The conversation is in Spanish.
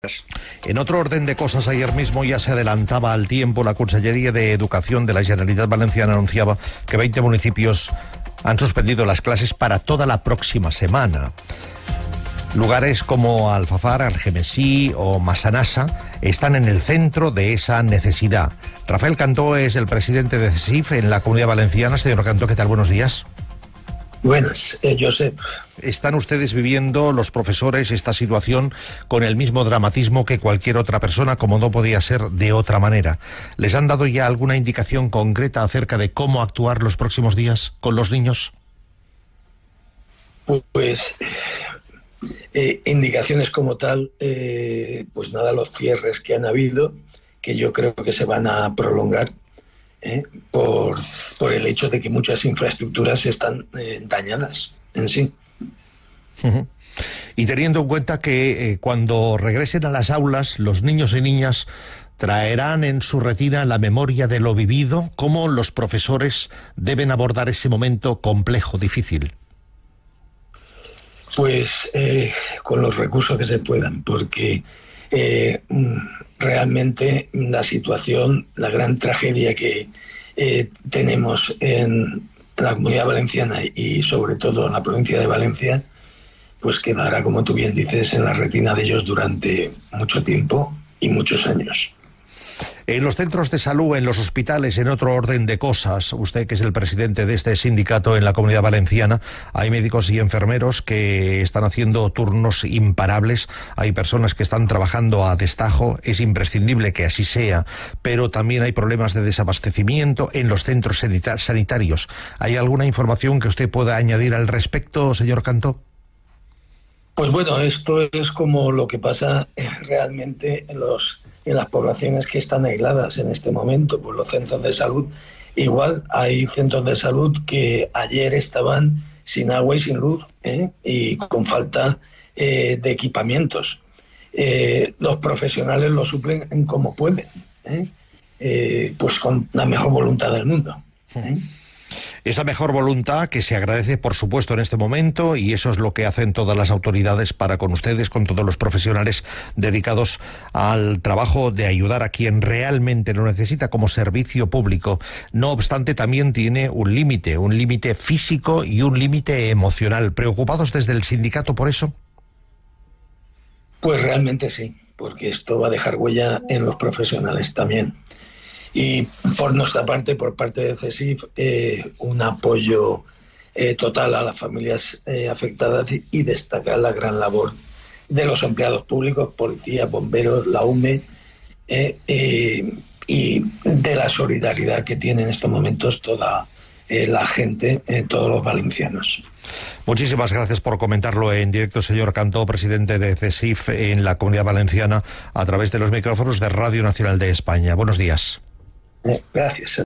En otro orden de cosas, ayer mismo ya se adelantaba al tiempo. La Consellería de Educación de la Generalitat Valenciana anunciaba que 20 municipios han suspendido las clases para toda la próxima semana. Lugares como Alfafar, Algemesí o Massanassa están en el centro de esa necesidad. Rafael Cantó es el presidente de CESIF en la Comunidad Valenciana. Señor Cantó, ¿qué tal? Buenos días. Buenas, Josep. ¿Están ustedes viviendo, los profesores, esta situación con el mismo dramatismo que cualquier otra persona, como no podía ser de otra manera? ¿Les han dado ya alguna indicación concreta acerca de cómo actuar los próximos días con los niños? Pues indicaciones como tal, pues nada, los cierres que han habido, que yo creo que se van a prolongar, por el hecho de que muchas infraestructuras están dañadas en sí. Uh-huh. Y teniendo en cuenta que cuando regresen a las aulas, los niños y niñas traerán en su retina la memoria de lo vivido, ¿cómo los profesores deben abordar ese momento complejo, difícil? Pues con los recursos que se puedan, porque realmente la situación, la gran tragedia que tenemos en la Comunidad Valenciana y sobre todo en la provincia de Valencia, pues quedará, como tú bien dices, en la retina de ellos durante mucho tiempo y muchos años. En los centros de salud, en los hospitales, en otro orden de cosas, usted que es el presidente de este sindicato en la Comunidad Valenciana, hay médicos y enfermeros que están haciendo turnos imparables, hay personas que están trabajando a destajo, es imprescindible que así sea, pero también hay problemas de desabastecimiento en los centros sanitarios. ¿Hay alguna información que usted pueda añadir al respecto, señor Cantó? Pues bueno, esto es como lo que pasa realmente en las poblaciones que están aisladas en este momento, pues los centros de salud. Igual hay centros de salud que ayer estaban sin agua y sin luz, y con falta de equipamientos. Los profesionales lo suplen como pueden, pues con la mejor voluntad del mundo. Esa mejor voluntad que se agradece, por supuesto, en este momento, y eso es lo que hacen todas las autoridades para con ustedes, con todos los profesionales dedicados al trabajo de ayudar a quien realmente lo necesita como servicio público. No obstante, también tiene un límite físico y un límite emocional. ¿Preocupados desde el sindicato por eso? Pues realmente sí, porque esto va a dejar huella en los profesionales también. Y por nuestra parte, por parte de CESIF, un apoyo total a las familias afectadas y destacar la gran labor de los empleados públicos, policías, bomberos, la UME, y de la solidaridad que tiene en estos momentos toda la gente, todos los valencianos. Muchísimas gracias por comentarlo en directo, señor Cantó, presidente de CESIF en la Comunidad Valenciana, a través de los micrófonos de Radio Nacional de España. Buenos días. Gracias.